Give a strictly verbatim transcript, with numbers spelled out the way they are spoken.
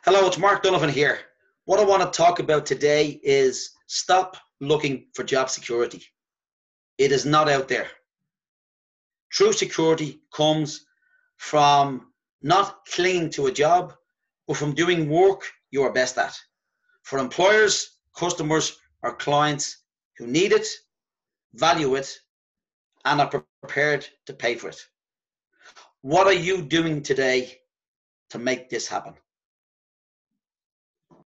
Hello, it's Mark Donovan here. What I want to talk about today is stop looking for job security. It is not out there. True security comes from not clinging to a job, but from doing work you are best at. For employers, customers, or clients who need it, value it, and are prepared to pay for it. What are you doing today to make this happen?